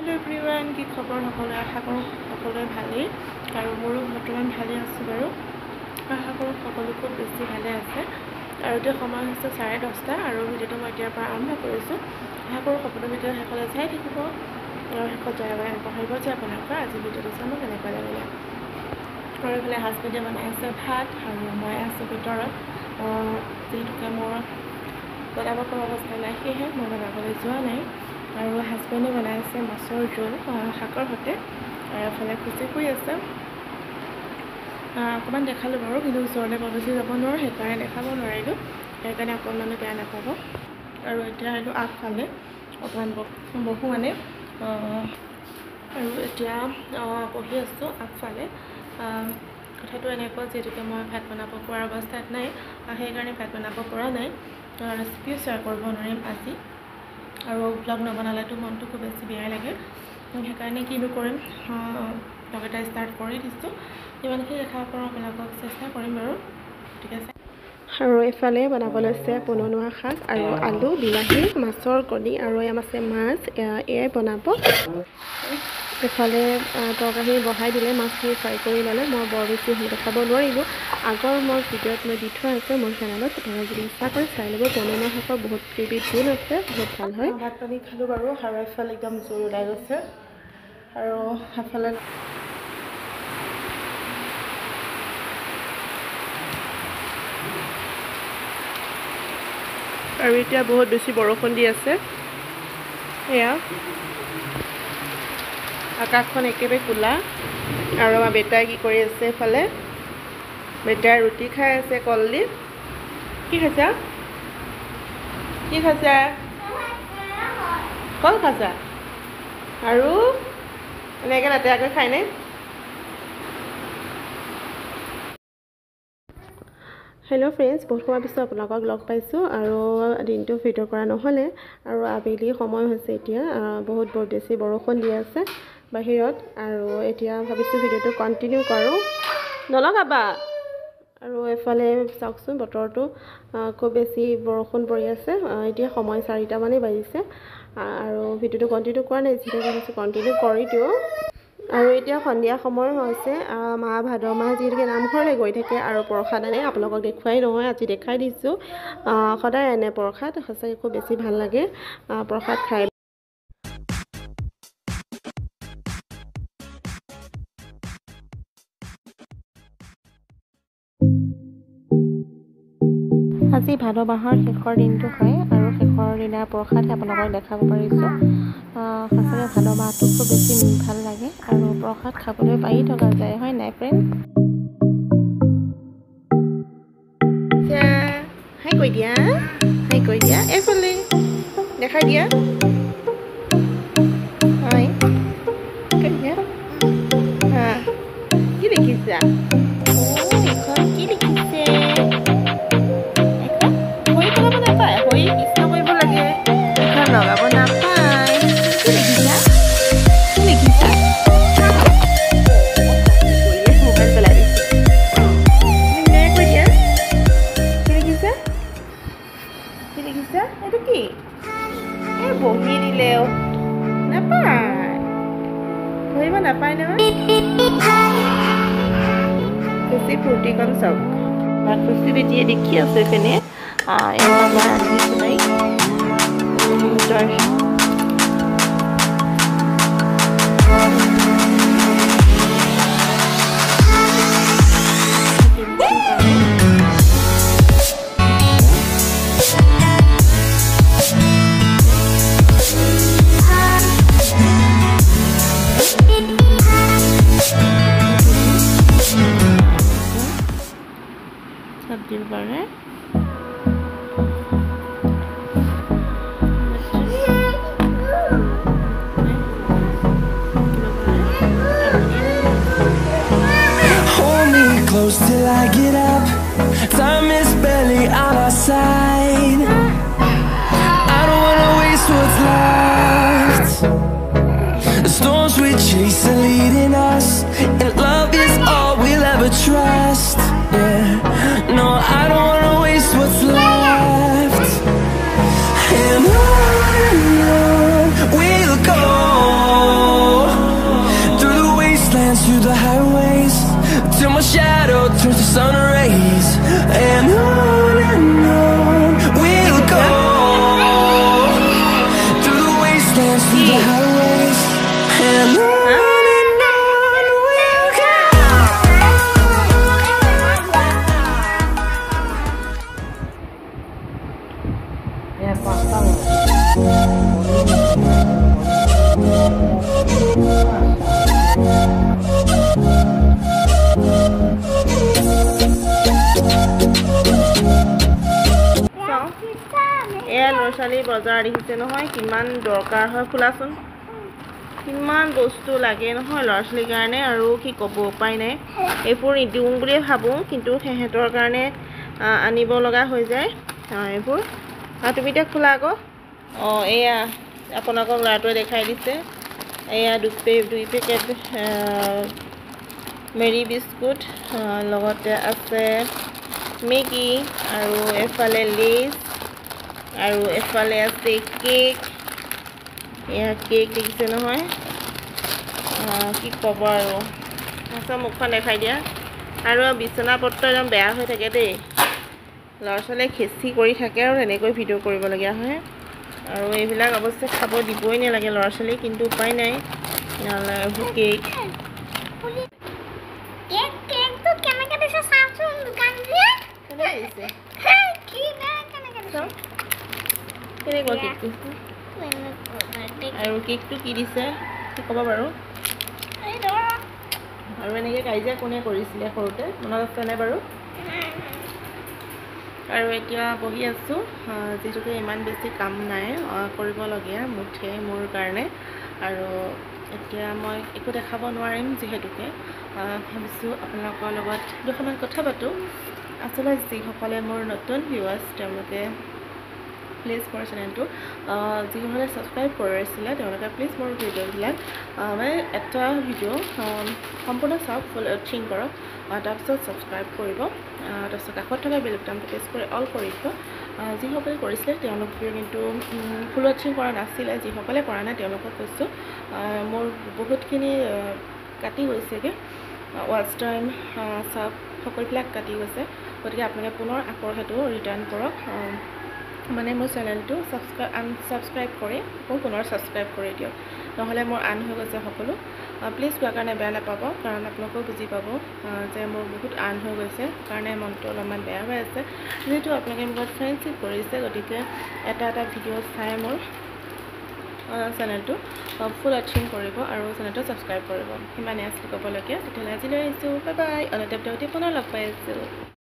Hello everyone, কি খবৰ সকলোৰে আশা কৰোঁ সকলোৱে ভালেই আৰু মোৰো বৰ্তমান ভালে আছো বাৰু আশা কৰোঁ সকলো খুব বেছি ভালে আছে আৰু এতিয়া সময় হৈছে 10:30 আৰু ভিডিঅ'টো মই এতিয়াৰ পৰা আৰম্ভ কৰিছো আশা কৰোঁ সকলো ভিডিঅ' শেষলৈ চাই থাকিব আৰু শেষত যাই পঢ়িব যে আপোনালোকৰ আজি ভিডিঅ'টো চাই মই কেনেকুৱা লাগিলে আৰু এইফালে হাজবেণ্ডে বনাই আছে ভাত আৰু মই আছোঁ ভিতৰত যিহেতুকে মোৰ বনাব পৰা অৱস্থা নাই সেয়েহে মই বনাবলৈ যোৱা নাই আৰু হাজবেণ্ডে বনাই আছে মাছৰ জোল শাকৰ সৈতে আৰু এফালে খুচি কৰি আছে অকণমান দেখালোঁ বাৰু কিন্তু ওচৰলৈ বেছি যাব নোৱাৰোঁ সেইকাৰণে দেখাব নোৱাৰিলোঁ সেইকাৰণে অকণমানো বেয়া নাপাব আৰু এতিয়া আহিলোঁ আগফালে অকণমান বহো মানে আৰু এতিয়া পঢ়ি আছোঁ আগফালে কথাটো এনেকুৱা যিহেতুকে মই ভাত বনাব পৰা অৱস্থাত নাই সেইকাৰণে ভাত বনাব পৰা নাই ৰেচিপিও শ্বেয়াৰ কৰিব নোৱাৰিম আজি আৰু ব্লগ নবনালেতো মনটো খুব বেছি বেয়া লাগে সেইকাৰণে কিনো কৰিম ব্লগ এটা ষ্টাৰ্ট কৰি দিছোঁ ইমানখিনি দেখা পাওঁ আপোনালোকক চেষ্টা কৰিম বাৰু ঠিক আছে আৰু এইফালে বনাব লৈছে পননুৱা শাক আৰু আলু বিলাহী মাছৰ কণী আৰু এয়া আছে মাছ এয়াই বনাব এফালে তৰকাৰী বহাই দিলে মাছখিনি ফ্ৰাই কৰি ল'লে মই বৰ বেছি দেখাব নোৱাৰিলোঁ আগৰ মোৰ ভিডিঅ'ত মই দি থোৱা আছে মোৰ চেনেলত আপোনালোকে যদি ইচ্ছা কৰে চাই ল'ব পননুৱা শাকৰ বহুত কেইবিধ গুণ আছে বহুত ভাল হয় ভাত পানী খালোঁ বাৰু আৰু এফালে একদম জোৰ ওলাই গৈছে আৰু এফালে আৰু এতিয়া বহুত বেছি বৰষুণ দি আছে এয়া আকাশখন একেবাৰে কোলা আৰু আমাৰ বেটাই কি কৰি আছে এফালে বেটাই ৰুটি খাই আছে কলদি কি খাইছা কি খাইছা কল খাইছা আৰু এনেকৈ লেতেৰাকৈ খায়নে হেল্ল' ফ্ৰেণ্ডছ বহুত সময় পিছত আপোনালোকক লগ পাইছোঁ আৰু দিনটো ভিডিঅ' কৰা নহ'লে আৰু আবেলি সময় হৈছে এতিয়া বহুত বেছি বৰষুণ দি আছে বাহিৰত আৰু এতিয়া ভাবিছোঁ ভিডিঅ'টো কণ্টিনিউ কৰোঁ নলগাবা আৰু এফালে চাওকচোন বতৰটো খুব বেছি বৰষুণ পৰি আছে এতিয়া সময় 4টা মানেই বাজিছে আৰু ভিডিঅ'টো কণ্টিনিউ কৰা নাই যিহেতু ভাবিছোঁ কণ্টিনিউ কৰি দিওঁ আৰু এতিয়া সন্ধিয়া সময় হৈছে মা ভাদ মাহ যিহেতুকে নামঘৰলৈ গৈ থাকে আৰু প্ৰসাদ আনে আপোনালোকক দেখুৱাই নহয় আজি দেখাই দিছোঁ সদায় আনে প্ৰসাদ সঁচাকৈ খুব বেছি ভাল লাগে প্ৰসাদ খাই আজি ভাদ মাহৰ শেষৰ দিনটো হয় আৰু শেষৰ দিনাৰ প্ৰসাদ আপোনালোকক দেখাব পাৰিছোঁ সঁচাকৈ ভাদ মাহটো খুব বেছি ভাল লাগে আৰু প্ৰসাদ খাবলৈ পাই থকা যায় হয় নাই ফ্ৰেণ্ড হাই কৈ দিয়া এইফালে দেখাই দিয়া হয় কৈ দিয়া কি দেখিছা এখন কি দেখিছে লগাব নাপায় কি দেখিছা মোবাইল পেলাই দিছে কৈ দিয়া কি দেখিছা এইটো কি এই বহি দিলেও নাপায় ধৰিব নাপায় নহয় খুচি ফূৰ্তি কম চাওক খুচি বেটিয়ে দেখি আছে পিনে এবাৰ মই আনিছোঁ নাই সবজিৰ কাৰণে till I get up, time is barely on our side. I don't wanna waste what's left. The storms we chase are leading us, and love is all we'll ever trust. Yeah, no, I don't wanna waste what's left. And on we'll go. I waste, and on we'll ল'ৰা-ছোৱালী বজাৰ দেখিছে নহয় কিমান দৰকাৰ হয় খোলাচোন কিমান বস্তু লাগে নহয় ল'ৰা-ছোৱালীৰ কাৰণে আৰু কি ক'ব উপায় নাই এইবোৰ নিদিওঁ বুলিয়ে ভাবোঁ কিন্তু সিহঁতৰ কাৰণে আনিব লগা হৈ যায় এইবোৰ তুমি এতিয়া খোলা আকৌ এয়া আপোনালোকক ল'ৰাটোৱে দেখাই দিছে এয়া দুই পেকেট মেৰী বিস্কুট লগতে আছে মেগী আৰু এফালে লেজ আৰু এফালে আছে কেক এয়া কেক দেখিছে নহয় কি ক'ব আৰু আচ্ছা মুখখন দেখাই দিয়া আৰু বিছনা পত্ৰ একদম বেয়া হৈ থাকে দেই ল'ৰা-ছোৱালীয়ে খেচি কৰি থাকে আৰু এনেকৈ ভিডিঅ' কৰিবলগীয়া হয় আৰু এইবিলাক অৱশ্যে খাব দিবই নালাগে ল'ৰা-ছোৱালী কিন্তু উপায় নাই নহ'লে এইবোৰ কেক কেকটো কেনেকৈ দিছে চাওঁচোন দোকান দিয়ে কেনেকৈ দিছে কেনেকুৱা কেকটো আৰু কেকটো কি দিছে কি ক'ব বাৰু আৰু এনেকৈ কাজিয়া কোনে কৰিছিলে সৰুতে মনত আছেনে বাৰু আৰু এতিয়া বহি আছোঁ যিহেতুকে ইমান বেছি কাম নাই কৰিবলগীয়া মুঠে মোৰ কাৰণে আৰু এতিয়া মই একো দেখাব নোৱাৰিম যিহেতুকে ভাবিছোঁ আপোনালোকৰ লগত দুখনমান কথা পাতোঁ আচলতে যিসকলে মোৰ নতুন ভিউৱাৰ্ছ তেওঁলোকে প্লিজ মোৰ চেনেলটো যিসকলে ছাবস্ক্ৰাইব কৰিছিলে তেওঁলোকে প্লিজ মোৰ ভিডিঅ'বিলাক মানে এটা ভিডিঅ' সম্পূৰ্ণ চাওক ফুল ৱাচিং কৰক তাৰপিছত ছাবস্ক্ৰাইব কৰিব তাৰপিছত কাষত থকা বেল বাটনটো প্ৰেছ কৰি অল কৰি দিব যিসকলে কৰিছিলে তেওঁলোকে কিন্তু ফুল ৱাচিং কৰা নাছিলে যিসকলে কৰা নাই তেওঁলোকক কৈছোঁ মোৰ বহুতখিনি কাটি গৈছেগৈ ৱাচ টাইম চাব সকলোবিলাক কাটি গৈছে গতিকে আপোনালোকে পুনৰ আকৌ সেইটো ৰিটাৰ্ণ কৰক মানে মোৰ চেনেলটো আনছাবস্ক্ৰাইব কৰি আকৌ পুনৰ ছাবস্ক্ৰাইব কৰি দিয়ক নহ'লে মোৰ আন হৈ গৈছে সকলো প্লিজ কোৱাৰ কাৰণে বেয়া নাপাব কাৰণ আপোনালোকেও বুজি পাব যে মোৰ বহুত আন হৈ গৈছে কাৰণে মনটো অলপমান বেয়া হৈ আছে যিহেতু আপোনালোকে মোৰ ফ্ৰেণ্ডশ্বিপ কৰিছে গতিকে এটা ভিডিঅ' চাই মোৰ চেনেলটো ফুল ৱাচিং কৰিব আৰু চেনেলটো ছাবস্ক্ৰাইব কৰিব সিমানে আছিল ক'বলগীয়া তেতিয়াহ'লে আজিলৈ আহিছোঁ বাই বাই অন্য এটা ভিডিঅ'তে পুনৰ লগ পাই আছোঁ